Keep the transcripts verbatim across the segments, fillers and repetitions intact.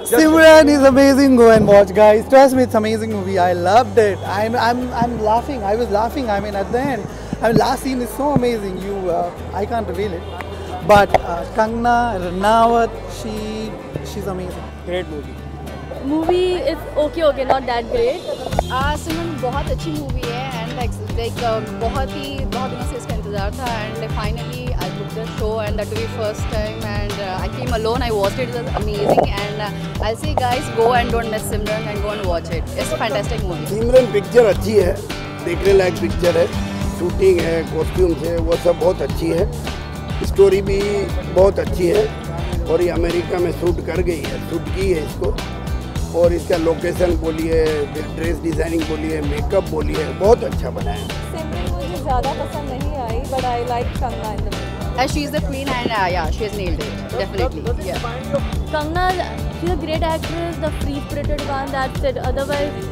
Simran is amazing. Go and watch, guys. Trust me, it's amazing movie. I loved it. I'm, I'm, I'm laughing. I was laughing. I mean, at the end, I mean, last scene is so amazing. You, uh, I can't reveal it. But uh, Kangna Ranaut, she, she's amazing. Great movie. Movie is okay, okay, not that great. आ सिमरन बहुत अच्छी movie है and like बहुत ही बहुत दिनों से इसका इंतजार था and finally I book the show and that be first time and I came alone I watched it it was amazing and I say guys go and don't miss Simran and go and watch it it's a fantastic movie. Simran picture अच्छी है, देखने लायक पिक्चर है, shooting है, costumes है, वो सब बहुत अच्छी है, स्टोरी भी बहुत अच्छी है और ये अमेरिका में शूट कर गई है, शूट की है इसको और इसका लोकेशन बोलिए, ड्रेस डिज़ाइनिंग बोलिए, मेकअप बोलिए, बहुत अच्छा बना है। सिमरन मुझे ज़्यादा पसंद नहीं आई, but I like Kangna in the movie. As she is the queen and uh, yeah, she has nailed it, definitely. Yeah. Kangna, she's a great actress, the free-spirited one, that's it. Otherwise,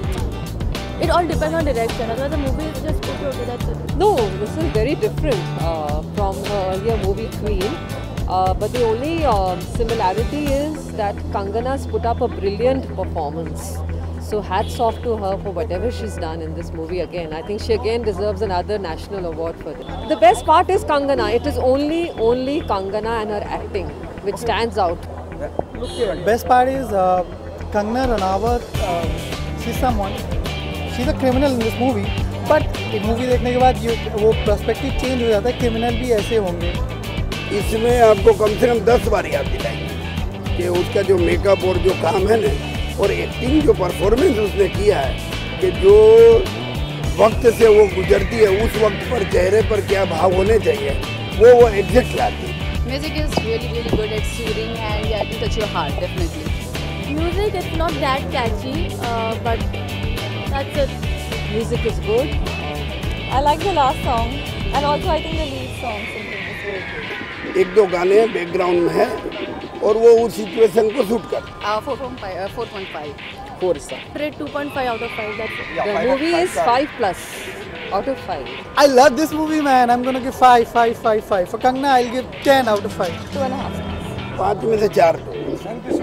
it all depends on direction. Otherwise, the movie is just okay, okay, that's it. No, this is very different uh, from her earlier movie Queen. Uh, but the only uh, similarity is that Kangana's put up a brilliant performance. So hats off to her for whatever she's done in this movie again. I think she again deserves another national award for this. The best part is Kangana. It is only, only Kangana and her acting which stands out. Best part is uh, Kangna Ranaut. Uh, she's someone. She's a criminal in this movie. But इस movie देखने के बाद ये वो perspective change हो जाता है. Criminal भी ऐसे होंगे. इसमें आपको कम से कम दस बार याद दिलाएंगे कि उसका जो मेकअप और जो काम है ना और एक्टिंग जो परफॉर्मेंस उसने किया है कि जो वक्त से वो गुजरती है उस वक्त पर चेहरे पर क्या भाव होने चाहिए वो वो एग्जैक्ट लाती है। Music is really really good, it's soothing and yeah, it will touch your heart definitely. Music is not that catchy, uh, but that's it. Music is good. I like the last song and also I think the lead song singing is very good. एक दो गाने background में है और वो उस situation को shoot कर Uh, four point five, uh, four point five. Four star. Rate two point five out of five, that's it. The movie is five plus out of five. I love this movie, man. I'm gonna give five, five, five, five. For Kangna, I'll give ten out of five. Two and a half stars. पाँच में से चार तो